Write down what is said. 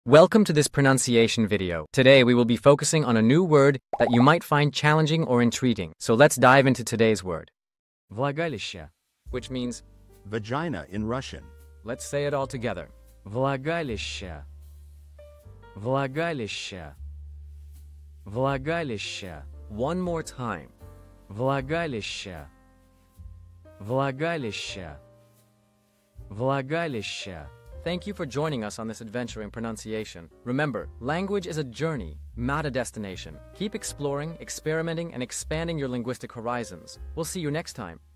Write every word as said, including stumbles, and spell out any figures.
Welcome to this pronunciation video. Today we will be focusing on a new word that you might find challenging or intriguing. So let's dive into today's word. Влагалище, which means vagina in Russian. Let's say it all together. Влагалище. Влагалище. Влагалище. One more time. Влагалище. Влагалище. Влагалище. Thank you for joining us on this adventure in pronunciation. Remember, language is a journey, not a destination. Keep exploring, experimenting, and expanding your linguistic horizons. We'll see you next time.